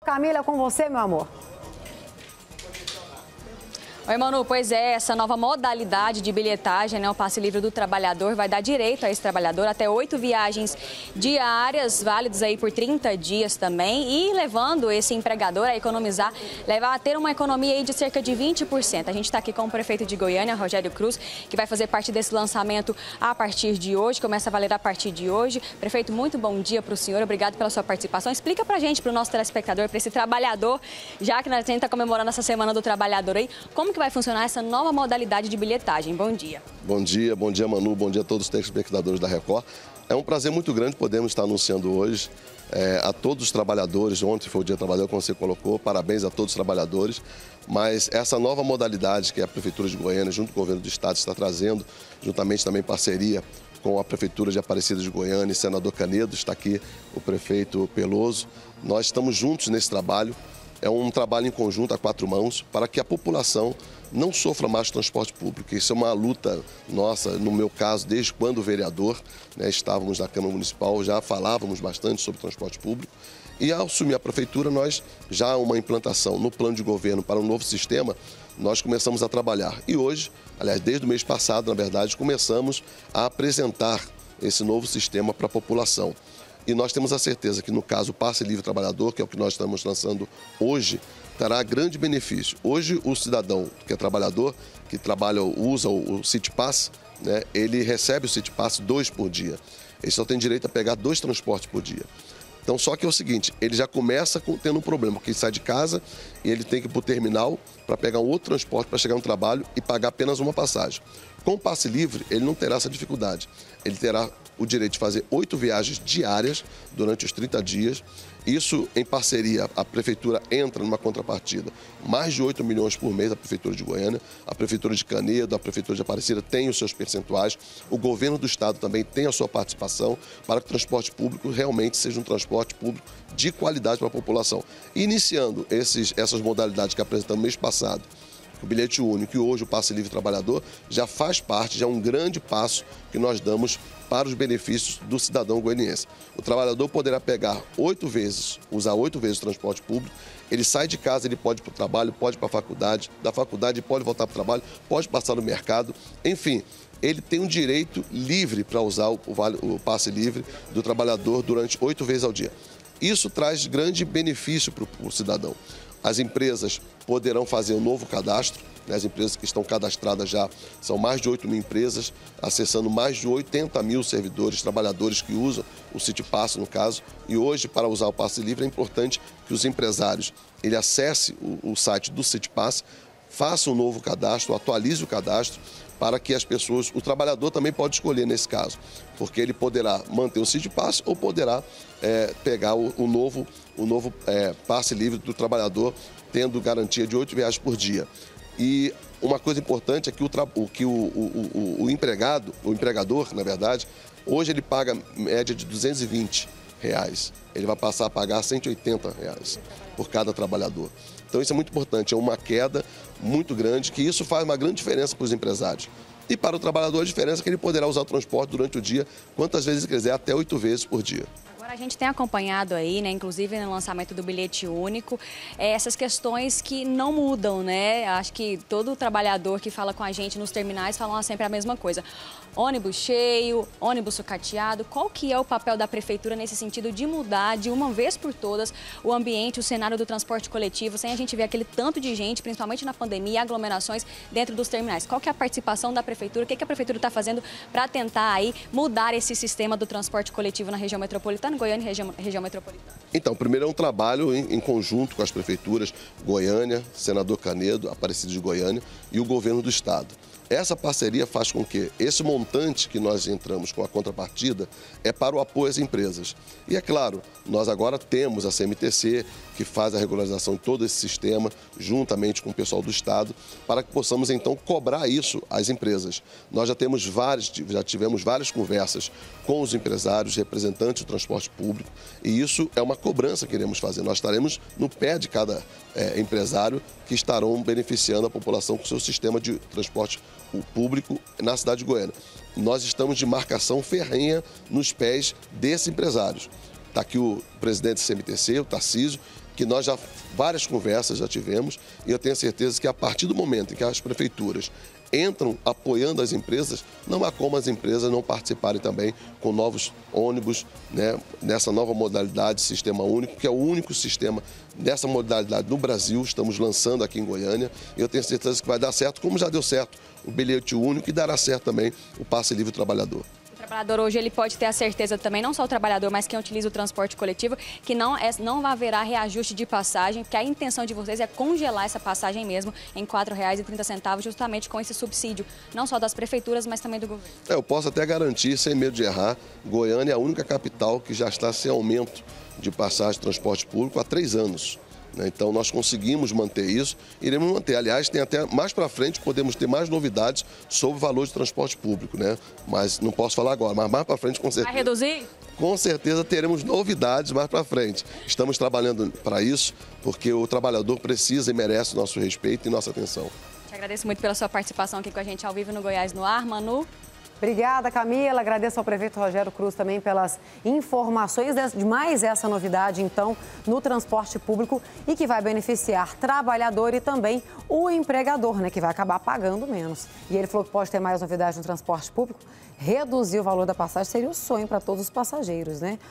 Camila, com você, meu amor. Oi, Manu, pois é, essa nova modalidade de bilhetagem, né, o passe livre do trabalhador, vai dar direito a esse trabalhador até 8 viagens diárias, válidas aí por 30 dias também, e levando esse empregador a economizar, levar a ter uma economia aí de cerca de 20%. A gente está aqui com o prefeito de Goiânia, Rogério Cruz, que vai fazer parte desse lançamento a partir de hoje, começa a valer a partir de hoje. Prefeito, muito bom dia para o senhor, obrigado pela sua participação. Explica para a gente, para o nosso telespectador, para esse trabalhador, já que a gente está comemorando essa Semana do Trabalhador aí, como que vai funcionar essa nova modalidade de bilhetagem? Bom dia. Bom dia, Manu. Bom dia a todos os telespectadores da Record. É um prazer muito grande podermos estar anunciando hoje a todos os trabalhadores. Ontem foi o Dia do Trabalhador, como você colocou. Parabéns a todos os trabalhadores. Mas essa nova modalidade que a Prefeitura de Goiânia, junto com o Governo do Estado, está trazendo, juntamente também em parceria com a Prefeitura de Aparecida de Goiânia e Senador Canedo, está aqui o prefeito Peloso. Nós estamos juntos nesse trabalho. É um trabalho em conjunto a 4 mãos para que a população não sofra mais transporte público. Isso é uma luta nossa, no meu caso, desde quando vereador, né, estávamos na Câmara Municipal, já falávamos bastante sobre transporte público. E ao assumir a prefeitura, nós já uma implantação no plano de governo para um novo sistema, nós começamos a trabalhar. E hoje, aliás, desde o mês passado, na verdade, começamos a apresentar esse novo sistema para a população. E nós temos a certeza que, no caso, o Passe Livre Trabalhador, que é o que nós estamos lançando hoje, terá grande benefício. Hoje, o cidadão que é trabalhador, que trabalha, usa o City Pass, né, ele recebe o City Pass 2 por dia. Ele só tem direito a pegar 2 transportes por dia. Então, só que é o seguinte, ele já começa tendo um problema, porque ele sai de casa e ele tem que ir para o terminal para pegar um outro transporte para chegar no trabalho e pagar apenas uma passagem. Com o Passe Livre, ele não terá essa dificuldade. Ele terá o direito de fazer 8 viagens diárias durante os 30 dias. Isso em parceria, a Prefeitura entra numa contrapartida. Mais de 8 milhões por mês a Prefeitura de Goiânia, a Prefeitura de Canedo, a Prefeitura de Aparecida tem os seus percentuais. O Governo do Estado também tem a sua participação para que o transporte público realmente seja um transporte público de qualidade para a população. Iniciando essas modalidades que apresentamos mês passado, o bilhete único e hoje o Passe Livre Trabalhador já faz parte, já é um grande passo que nós damos para os benefícios do cidadão goianiense. O trabalhador poderá pegar 8 vezes, usar 8 vezes o transporte público, ele sai de casa, ele pode ir para o trabalho, pode ir para a faculdade, da faculdade pode voltar para o trabalho, pode passar no mercado, enfim, ele tem um direito livre para usar o Passe Livre do trabalhador durante 8 vezes ao dia. Isso traz grande benefício para o cidadão. As empresas poderão fazer um novo cadastro, né? As empresas que estão cadastradas já são mais de 8 mil empresas, acessando mais de 80 mil servidores, trabalhadores que usam o City Pass, no caso. E hoje, para usar o Passe Livre, é importante que os empresários acessem o site do City Pass, façam um novo cadastro, atualize o cadastro, para que as pessoas, o trabalhador também pode escolher nesse caso, porque ele poderá manter o City Pass ou poderá pegar o novo Passe Livre do trabalhador, tendo garantia de 8 viagens por dia. E uma coisa importante é que o empregador, na verdade, hoje ele paga média de R$220. Ele vai passar a pagar R$180 por cada trabalhador. Então isso é muito importante, é uma queda muito grande, que isso faz uma grande diferença para os empresários. E para o trabalhador a diferença é que ele poderá usar o transporte durante o dia, quantas vezes quiser, até 8 vezes por dia. Agora a gente tem acompanhado aí, né, inclusive no lançamento do bilhete único, essas questões que não mudam, né? Acho que todo trabalhador que fala com a gente nos terminais fala sempre a mesma coisa. Ônibus cheio, ônibus sucateado, qual que é o papel da prefeitura nesse sentido de mudar de uma vez por todas o ambiente, o cenário do transporte coletivo, sem a gente ver aquele tanto de gente, principalmente na pandemia, aglomerações dentro dos terminais? Qual que é a participação da prefeitura? O que a prefeitura está fazendo para tentar aí mudar esse sistema do transporte coletivo na região metropolitana, Goiânia e região metropolitana? Então, primeiro é um trabalho em conjunto com as prefeituras Goiânia, Senador Canedo, Aparecida de Goiânia e o Governo do Estado. Essa parceria faz com que esse montante que nós entramos com a contrapartida é para o apoio às empresas. E é claro, nós agora temos a CMTC, que faz a regularização de todo esse sistema, juntamente com o pessoal do Estado, para que possamos então cobrar isso às empresas. Nós já tivemos várias conversas com os empresários, representantes do transporte público, e isso é uma cobrança que iremos fazer. Nós estaremos no pé de cada empresário que estarão beneficiando a população com o seu sistema de transporte público na cidade de Goiânia. Nós estamos de marcação ferrenha nos pés desses empresários. Está aqui o presidente do CMTC, o Tarcísio, que nós já, várias conversas já tivemos, e eu tenho certeza que a partir do momento em que as prefeituras entram apoiando as empresas, não há como as empresas não participarem também com novos ônibus, né, nessa nova modalidade, sistema único, que é o único sistema dessa modalidade no Brasil, estamos lançando aqui em Goiânia, e eu tenho certeza que vai dar certo, como já deu certo o bilhete único, e dará certo também o passe livre do trabalhador. O trabalhador hoje ele pode ter a certeza também, não só o trabalhador, mas quem utiliza o transporte coletivo, que não haverá reajuste de passagem, porque a intenção de vocês é congelar essa passagem mesmo em R$ 4,30, justamente com esse subsídio, não só das prefeituras, mas também do governo. Eu posso até garantir, sem medo de errar, Goiânia é a única capital que já está sem aumento de passagem de transporte público há 3 anos. Então, nós conseguimos manter isso, iremos manter. Aliás, tem até mais para frente, podemos ter mais novidades sobre o valor de transporte público, né? Mas não posso falar agora, mas mais para frente, com certeza. Vai reduzir? Com certeza teremos novidades mais para frente. Estamos trabalhando para isso, porque o trabalhador precisa e merece nosso respeito e nossa atenção. Te agradeço muito pela sua participação aqui com a gente ao vivo no Goiás no Ar, Manu. Obrigada, Camila. Agradeço ao prefeito Rogério Cruz também pelas informações de mais essa novidade, então, no transporte público e que vai beneficiar trabalhador e também o empregador, né, que vai acabar pagando menos. E ele falou que pode ter mais novidade no transporte público. Reduzir o valor da passagem seria um sonho para todos os passageiros, né?